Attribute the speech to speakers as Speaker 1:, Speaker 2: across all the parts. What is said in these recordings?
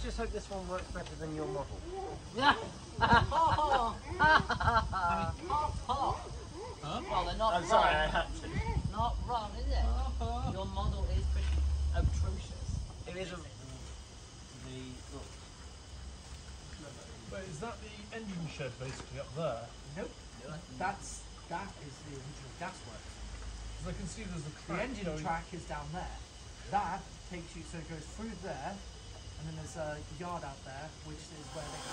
Speaker 1: Let's just hope this one works better than your model.
Speaker 2: Yeah. Well, they're not
Speaker 1: I'm sorry, I had to.
Speaker 2: Not wrong, is it? Your model is pretty atrocious.
Speaker 1: It is a... Look.
Speaker 3: Wait, is that the engine shed basically up there?
Speaker 4: Nope. That is the original gasworks.
Speaker 3: Because I can see there's a
Speaker 4: The
Speaker 3: track
Speaker 4: engine
Speaker 3: going...
Speaker 4: track is down there. That takes you, so it goes through there, and then there's a yard out there, which is where they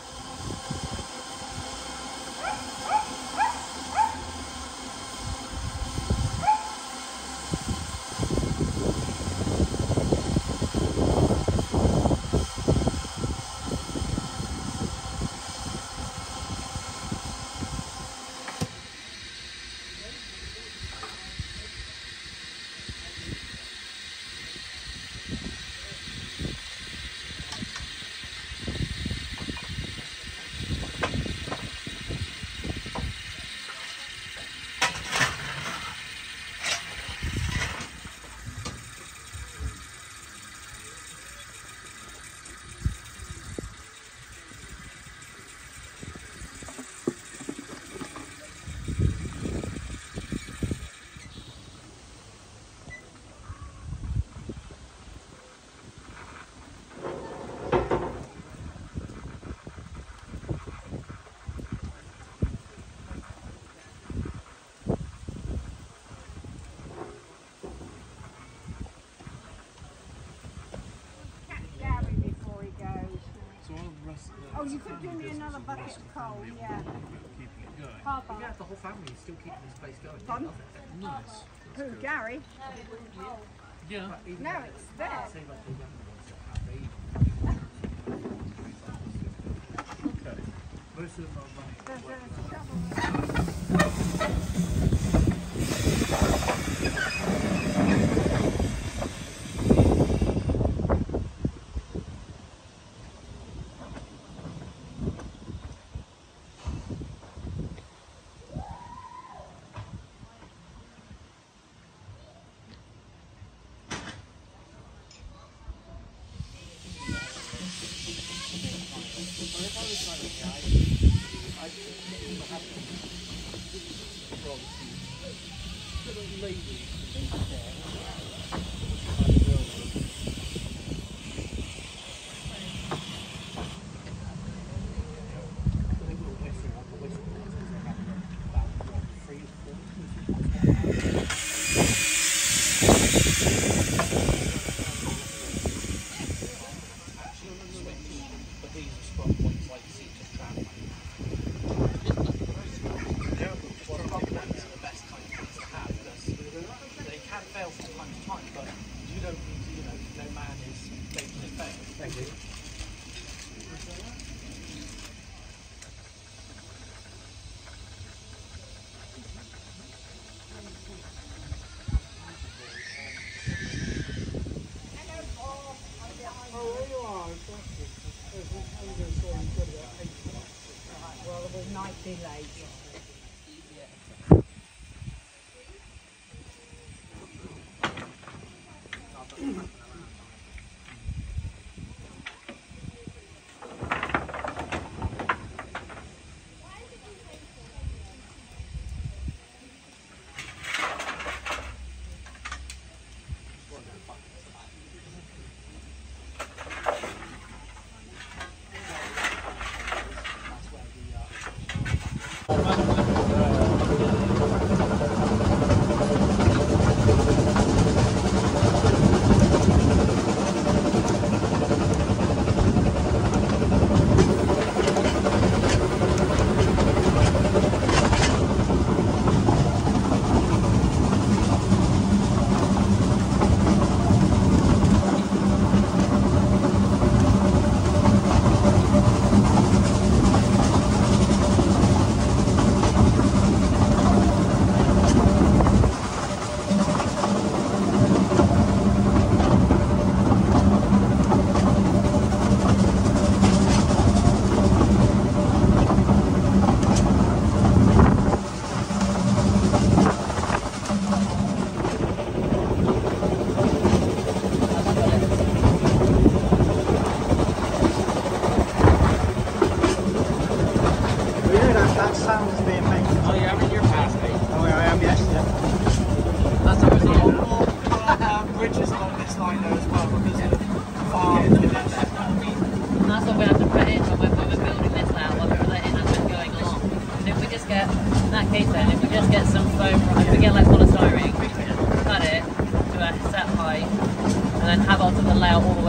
Speaker 5: Oh, you could do me another bucket of coal, yeah.
Speaker 4: yeah, the whole family is still keeping this place going.
Speaker 5: Fun.
Speaker 3: Nice.
Speaker 5: Who, Gary?
Speaker 3: Yeah.
Speaker 5: No, it's there.
Speaker 3: Okay.
Speaker 4: Most of them are running.
Speaker 5: Well, there was night delayed.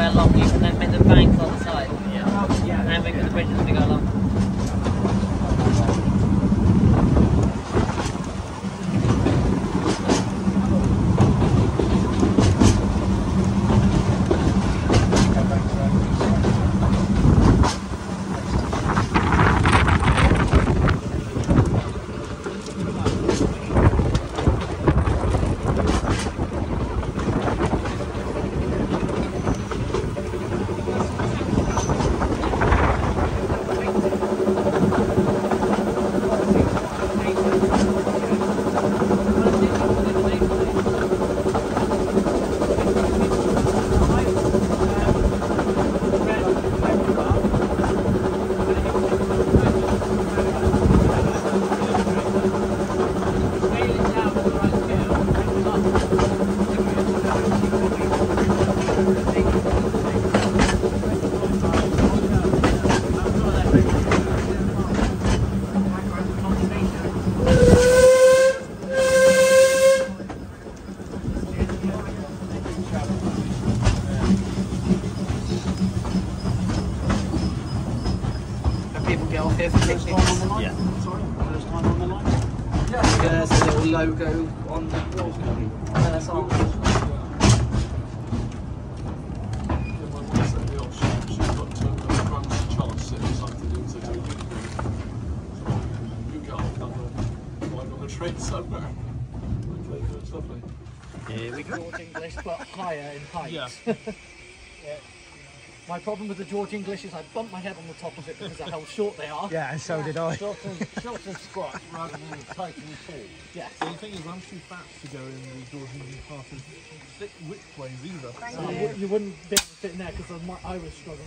Speaker 2: along, you can then make the bank on the side. Yeah. And make the bridges as we go along.
Speaker 1: Yeah.
Speaker 6: Sorry, first time on the line? Yeah, there's a little logo on the wall.
Speaker 2: No, that's all.
Speaker 3: Somewhere. It's lovely.
Speaker 1: Here we go.
Speaker 4: George English, but higher in height.
Speaker 3: Yeah.
Speaker 4: Yeah. My problem with the George English is I bump my head on the top of it because of how short they are.
Speaker 1: Yeah, and so did I.
Speaker 6: Short and squat rather than tight and tall.
Speaker 4: Yes.
Speaker 3: The thing is, I'm too fat to go in the George English path of thick widthways either.
Speaker 4: So you wouldn't be able to fit in there because I was struggling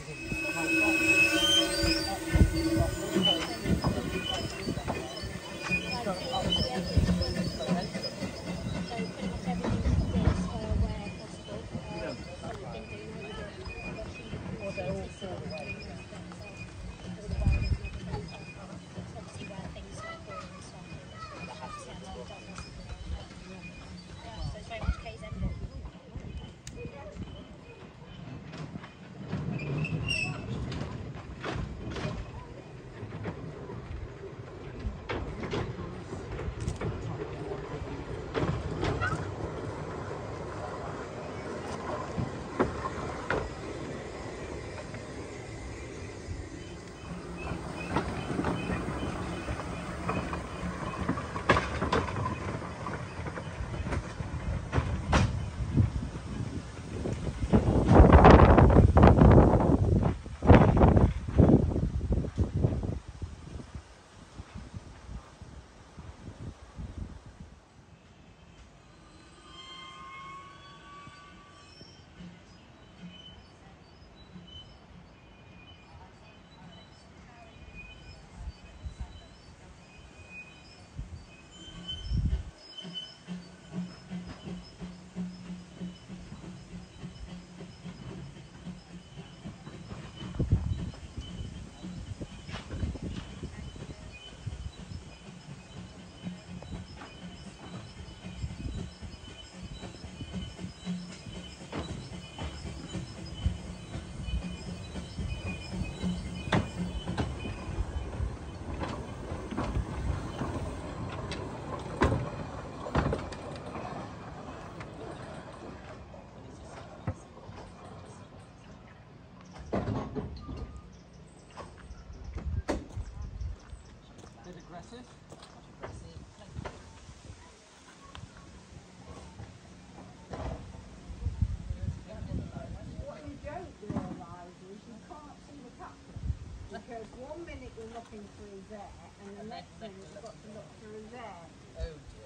Speaker 5: through there, and the next thing you've got to look through there.
Speaker 2: Oh dear.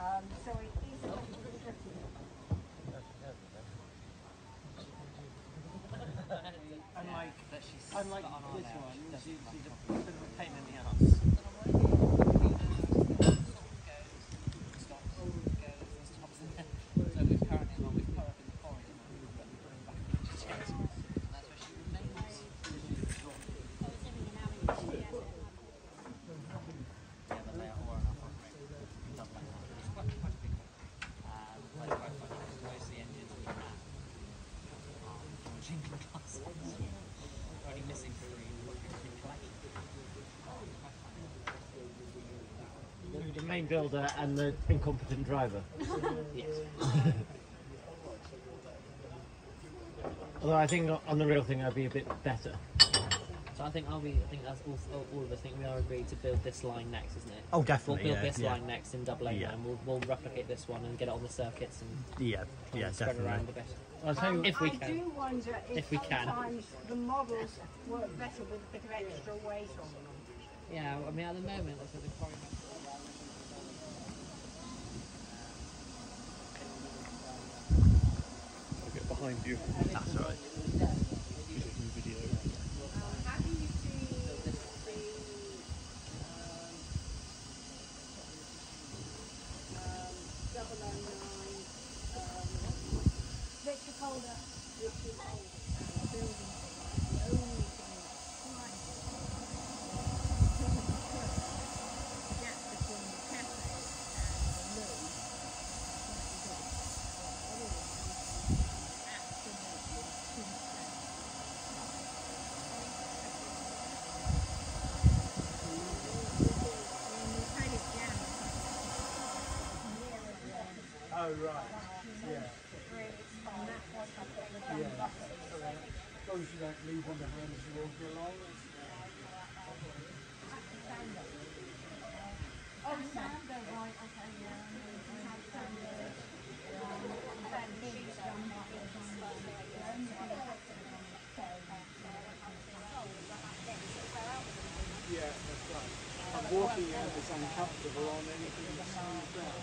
Speaker 5: So it is looking pretty tricky.
Speaker 1: Unlike this one, she's a bit of a pain in the ass.
Speaker 2: England
Speaker 1: The main builder and the incompetent driver.
Speaker 2: Yes.
Speaker 1: Although I think on the real thing I'd be a bit better.
Speaker 2: So I think that's all of us think we are agreed to build this line next, isn't it?
Speaker 7: Oh, definitely.
Speaker 2: We'll build this line next in double A
Speaker 7: Yeah.
Speaker 2: line. We'll replicate this one and get it on the circuits and
Speaker 7: Yeah,
Speaker 2: spread
Speaker 7: definitely.
Speaker 2: around the best.
Speaker 1: I'll tell you,
Speaker 2: If we
Speaker 5: I
Speaker 2: can.
Speaker 5: do wonder
Speaker 2: If we can.
Speaker 5: sometimes the models work better with a bit of extra weight on them.
Speaker 2: Yeah, I mean at the moment, that's what the Quarry.
Speaker 3: I'll get behind you.
Speaker 7: That's all right.
Speaker 3: Video.
Speaker 5: How do you see the 009 Victor Calder, which is a building the only thing that's the gap between the cafe and the loo
Speaker 4: Oh, right. Yeah. Yeah. As long as you don't leave on the hand as you walk along.
Speaker 5: Oh, Sander, right, okay, yeah.
Speaker 4: Yeah, that's right. And walking out is uncomfortable on anything that's smooth down.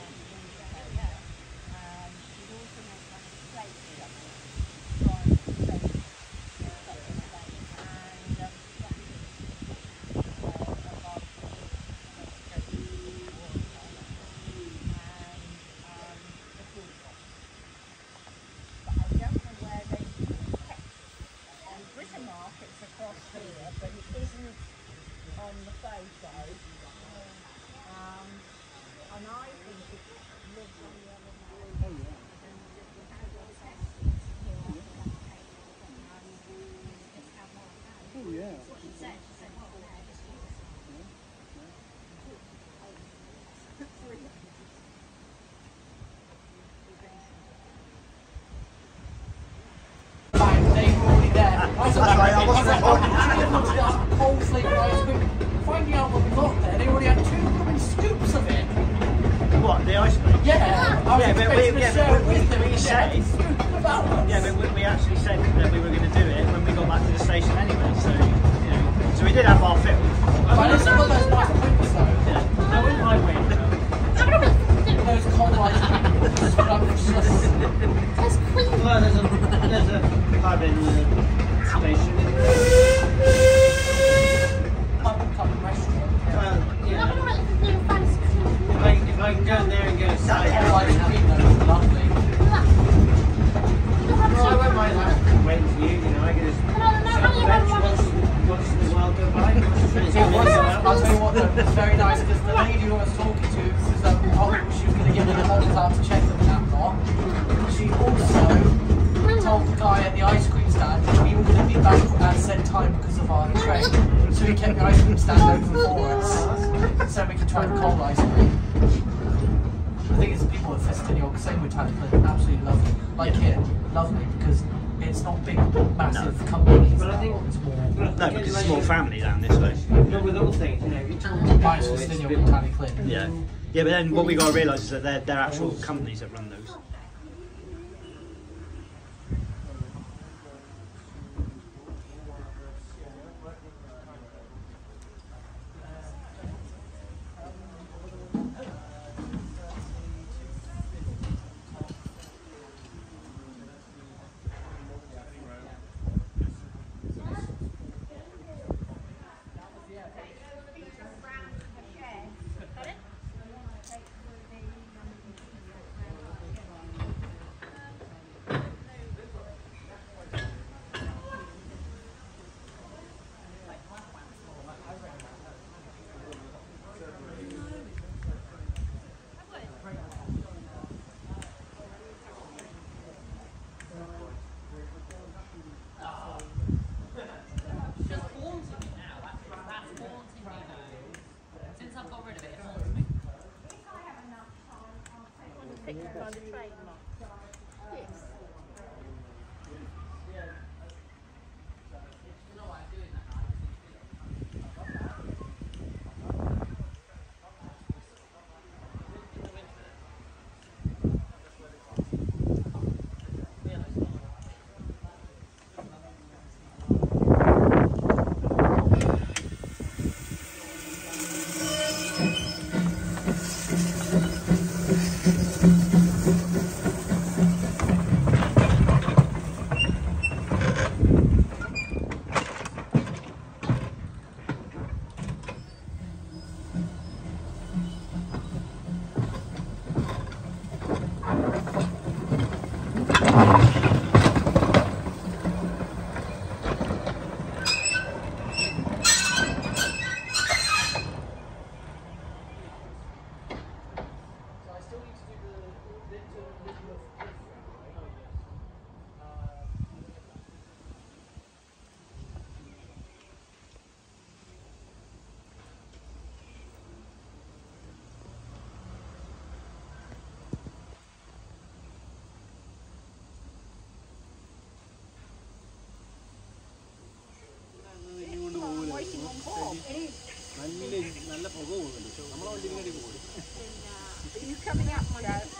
Speaker 6: Finding out what we got there, they already had 2 blooming scoops of it.
Speaker 7: What, the ice cream?
Speaker 6: Yeah, I was expecting to share it with them.
Speaker 7: we said, we actually said that we were going to do it when we got back to the station anyway, so, you know, so we did have our fill.
Speaker 6: But it's one of those nice prints though.
Speaker 7: Yeah. No, in my way.
Speaker 6: Those cold ice cream scrumptious.
Speaker 7: Well, there's a pub in the station.
Speaker 6: Pub restaurant.
Speaker 7: Yeah. If I can go in there and get a side.
Speaker 6: Ice cream though is lovely.
Speaker 7: No, I won't mind that. Waiting for you, you know, I can just sit on the bench, watch the world go by.
Speaker 6: I'll tell you what though, it's very nice because the lady who I was talking to was she was going to give me the models out to check them and that lot. She also told the guy at the ice cream stand that we were going to be back at said time because of our train. So he kept the ice cream stand open for us so we could try the cold ice cream. The thing is, the people at Festinio, same with Tadpole, absolutely lovely. Like here, lovely because it's not big, massive companies.
Speaker 7: But I think
Speaker 6: it's more.
Speaker 7: No, because it's a small family down this way.
Speaker 1: But with all things, you know, you talk
Speaker 6: Minus Festinio and Tadpole.
Speaker 7: Yeah. Yeah, but then what we got to realise is that they're actual companies that run those.
Speaker 5: Are you coming up, Joe?